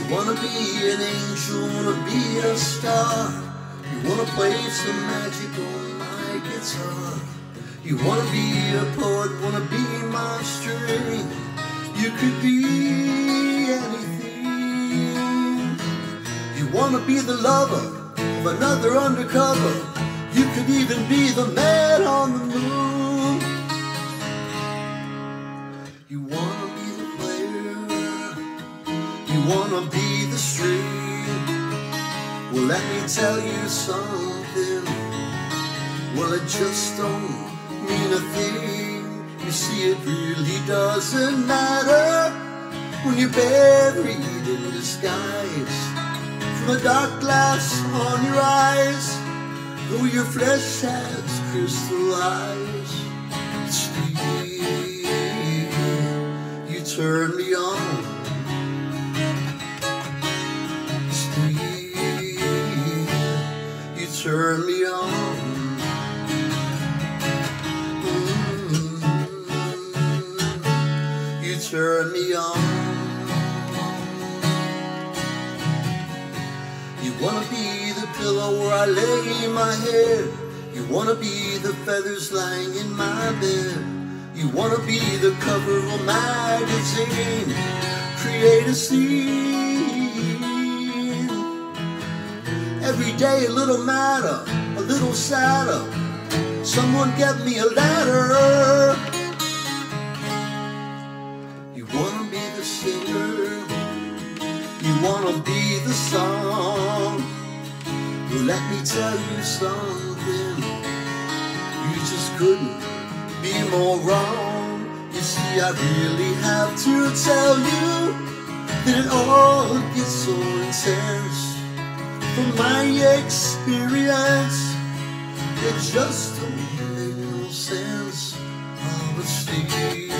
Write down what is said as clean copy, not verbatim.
wanna be an angel, wanna be a star. You wanna play some magic on my guitar. You wanna be a poet, wanna be my string. You could be anything. You wanna be the lover of another undercover. You could even be the man on the moon. You wanna be the player, you wanna be the string. Well, let me tell you something. Well, it just don't mean a thing. You see, it really doesn't matter when you're buried in disguise. From a dark glass on your eyes, though your flesh has crystal eyes. Still, you turn me on. Turn me on. You turn me on. You wanna be the pillow where I lay my head. You wanna be the feathers lying in my bed. You wanna be the cover of a magazine. Create a scene. Every day a little madder, a little sadder. Someone get me a ladder. You wanna be the singer, you wanna be the song. Well, let me tell you something. You just couldn't be more wrong. You see, I really have to tell you that it all gets so intense. From my experience, it just don't make no sense. Oh, but still